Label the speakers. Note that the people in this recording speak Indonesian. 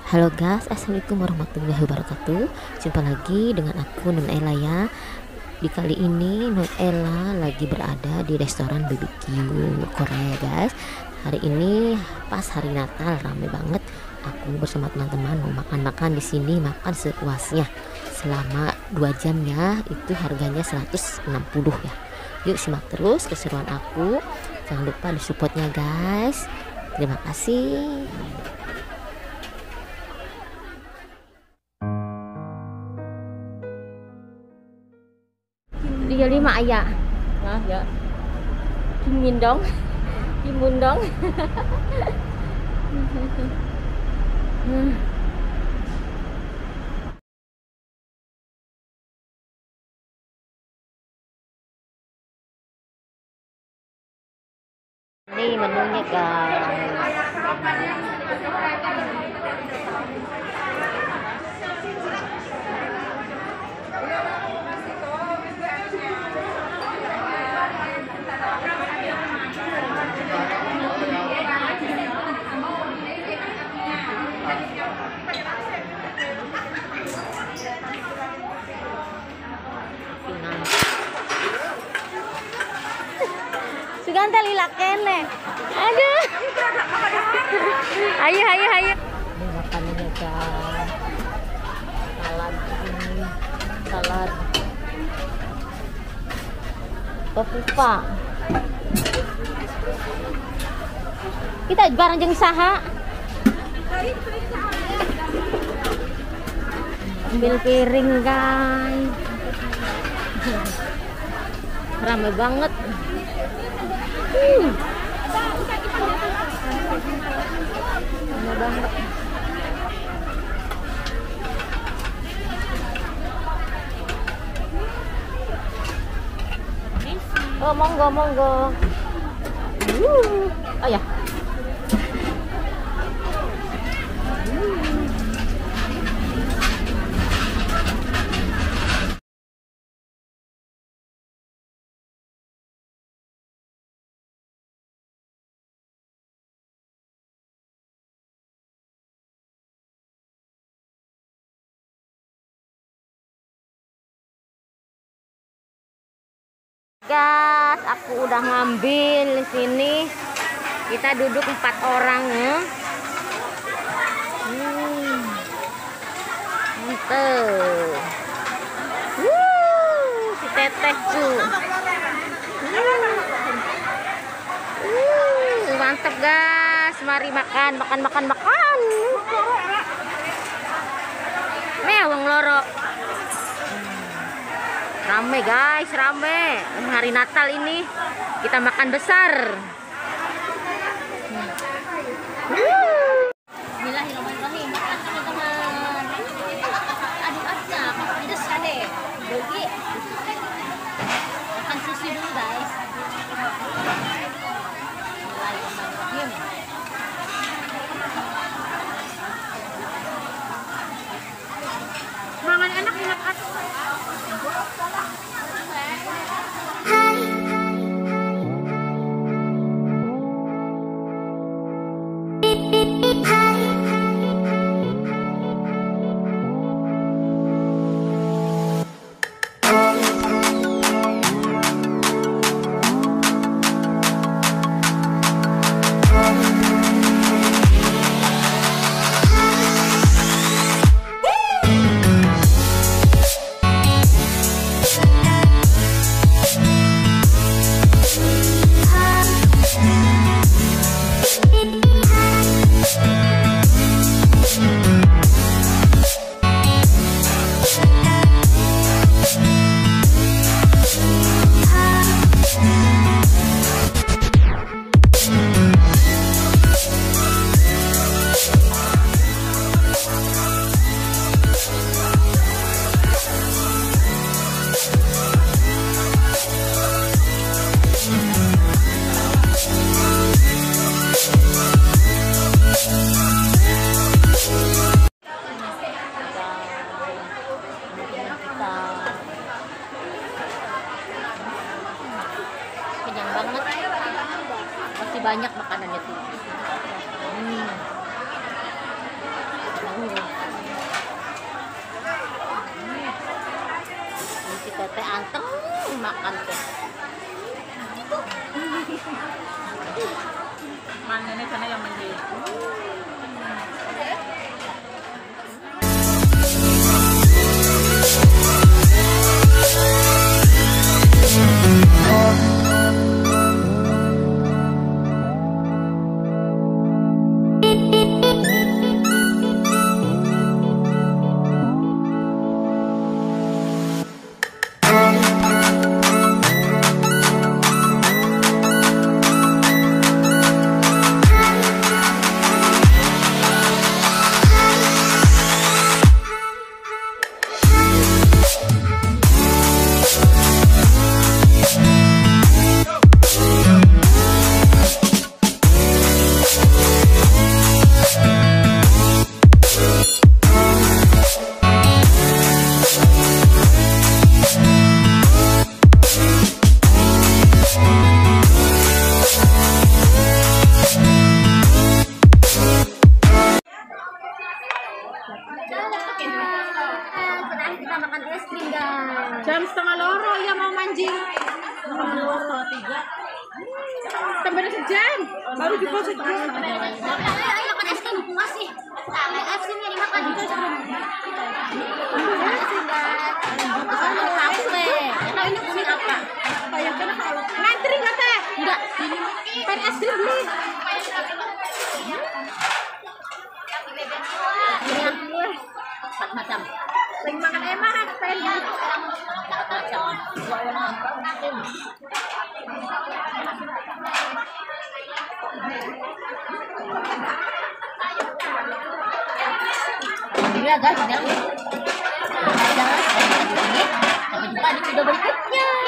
Speaker 1: Halo guys, assalamualaikum warahmatullahi wabarakatuh. Jumpa lagi dengan aku Nun Ella ya. Di kali ini Nun Ella lagi berada di restoran BBQ Korea guys. Hari ini pas hari Natal, rame banget. Aku bersama teman-teman mau makan-makan di sini, makan sepuasnya selama 2 jam ya. Itu harganya 160 ya. Yuk simak terus keseruan aku. Jangan lupa disupportnya guys. Terima kasih. 35 ayah. Nah, ya. Kim Min Dong. Kim Mun Dong. Ini menunya guys. Sugan lila kene. Aduh. Ayo. Ini makanannya guys. Salad ini. Salad. Tofu pak. Kita bareng jeung saha? Ambil piring guys. Ramai banget. Ramai banget. Oh monggo. Oh ya. Guys, aku udah ngambil di sini. Kita duduk 4 orang ya. Mantep. Si teteh tuh. Mantep guys. Mari makan. Mewang loro. Rame guys, rame. Hari Natal ini kita makan besar. Bismillahirrahmanirrahim. Teman-teman. Aduk aja, pedas deh. Dogi. Makan sushi dulu guys. Bismillahirrahmanirrahim. Mangan enak banget.
Speaker 2: Jam setengah loro ya mau mancing. Loro 3. Tambah sejam. Baru juga sejam.
Speaker 3: Ayo makan es krim masih. Es krimnya dimakan. Nah, ini kuning apa?
Speaker 2: Ngantri nggak teh?
Speaker 3: Enggak.
Speaker 2: Pengen es krim beli.
Speaker 3: Empat macam.
Speaker 2: Pengen makan emak, pengen.
Speaker 3: Alhamdulillah guys, jangan sampai jumpa di video berikutnya.